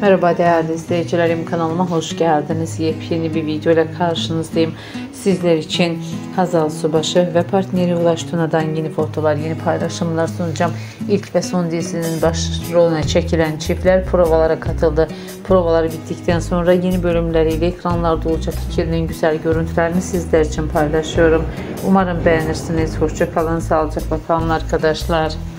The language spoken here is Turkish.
Merhaba değerli izleyicilerim, kanalıma hoş geldiniz. Yepyeni bir video ile karşınızdayım. Sizler için Hazal Subaşı ve partneri Ulaş Tuna'dan yeni fotolar, yeni paylaşımlar sunacağım. İlk ve son dizisinin başrolüne çekilen çiftler provalara katıldı. Provalar bittikten sonra yeni bölümleriyle ekranlarda olacak ikilinin güzel görüntülerini sizler için paylaşıyorum. Umarım beğenirsiniz. Hoşça kalın, sağlıcakla kalın arkadaşlar.